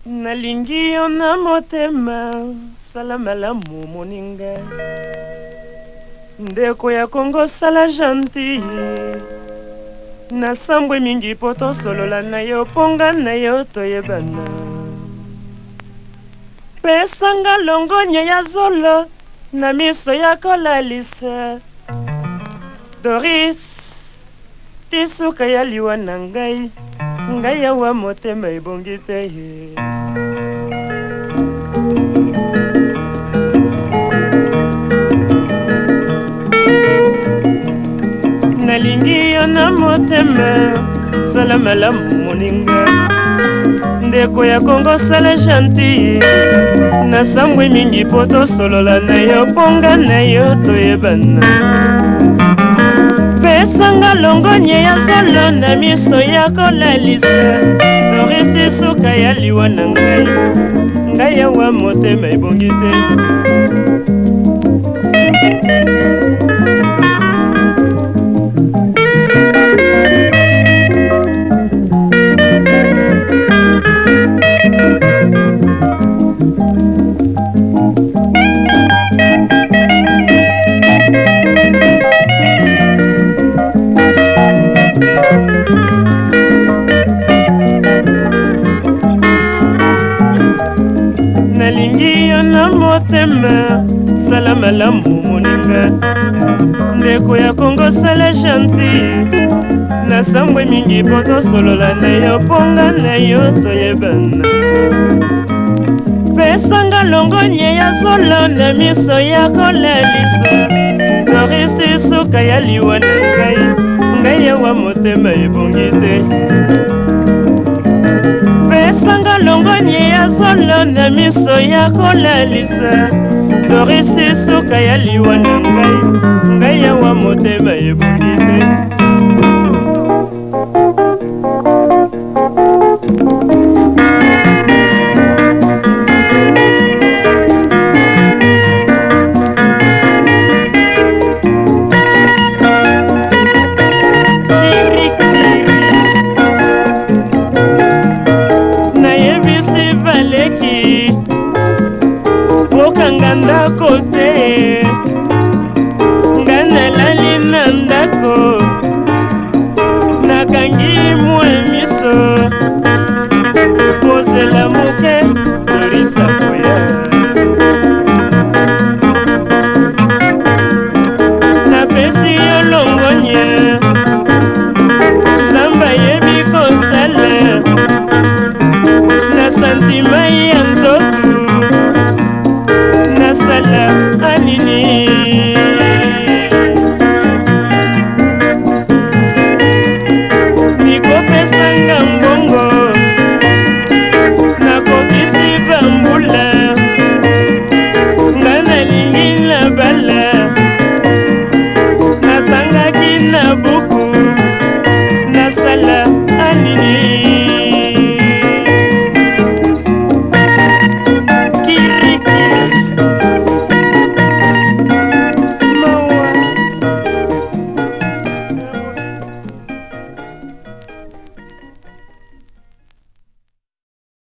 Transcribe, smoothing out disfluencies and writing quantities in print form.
Nalingi yo na motema sala malamu moninga ndeko ya Kongo sala gentille na sambwe mingi po tosolola na yo ponga na yo toyebana pesanga longonya ya zolo na miso ya kolalisa Doris tisuka ya liwa na ngai ngai ya wa motema ebongi te ye nalingi yo na motema sala malamu moninga ndeko ya Kongo sala gentille na sambwe mingi po tosolola na yo ponga na yo toyebana pesanga longonye ya zolo na miso ya kolalisa Doris tisuka ya liwa na ngai ya wa motema ebongi te nalingi yo na motema sala malamu moninga ndeko ya Kongo sala gentille na sambwe mingi po tosolola na yo ponga na yo toyebana pesanga longonye ya zolo na miso ya kolalisa Doris tisuka ya liwa na ngai ya wa motema ebongi te pesanga longonye ya zolo na miso ya kolalisa Doris tisuka ya liwa na ngai ya wa motema ebongi te